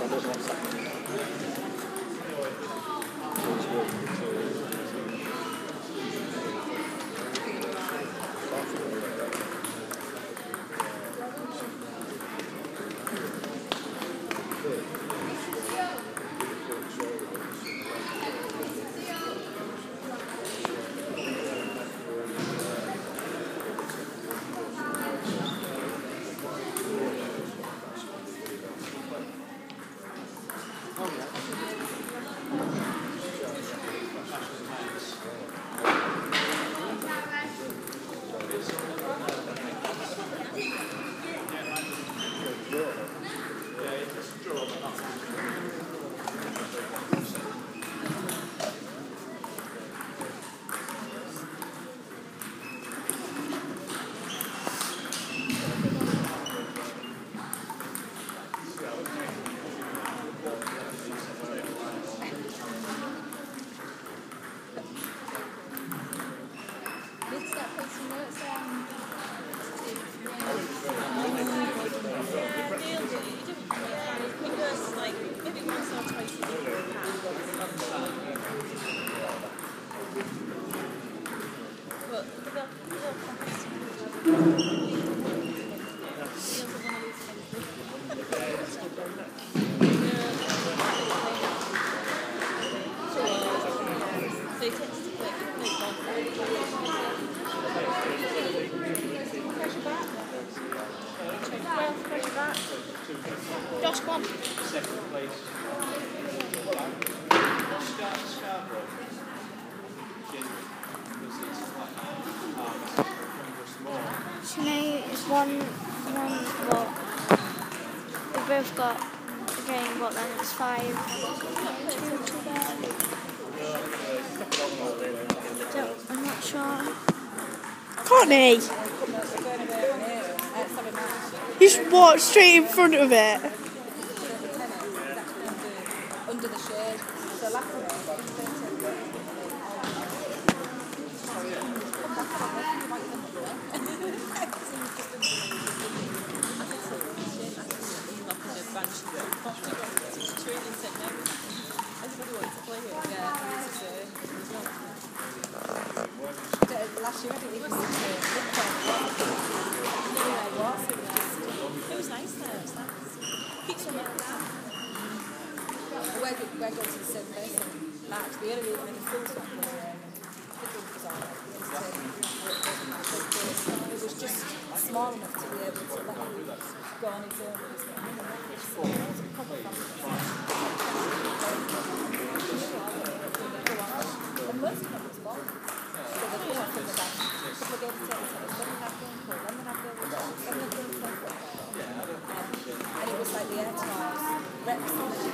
Josh, come on. Second place. Sinead is one, well, we both got the game, but then it's 5. So, I'm not sure. Connie! You just walked straight in front of it. Under the shade. So last year I didn't even see It was nice there, it was nice. Keeps on like that. we're going to the same place in March. The only reason the full stop was on. It was just small enough to be able to let you go on its own. And most of it was small. So they came up from the back. People gave the tennis, then they have going cool, then they have going cool, then they have going cool. And it was like the air tours, Rex